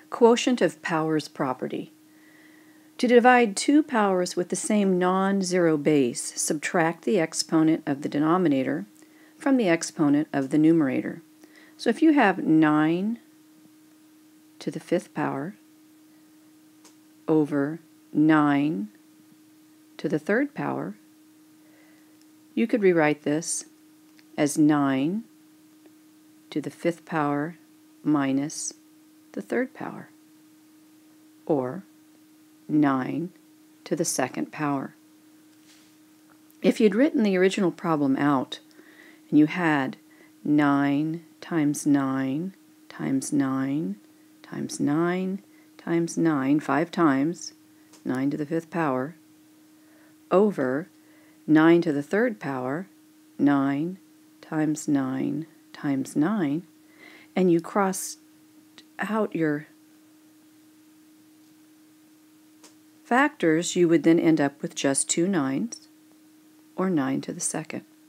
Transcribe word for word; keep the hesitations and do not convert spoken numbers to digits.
Quotient of powers property. To divide two powers with the same non-zero base, subtract the exponent of the denominator from the exponent of the numerator. So if you have nine to the fifth power over nine to the third power, you could rewrite this as nine to the fifth power minus the third power, or nine to the second power. If you'd written the original problem out and you had nine times nine times nine times nine times nine, five times, nine to the fifth power, over nine to the third power, nine times nine times nine, and you crossed out your factors, you would then end up with just two nines, or nine to the second.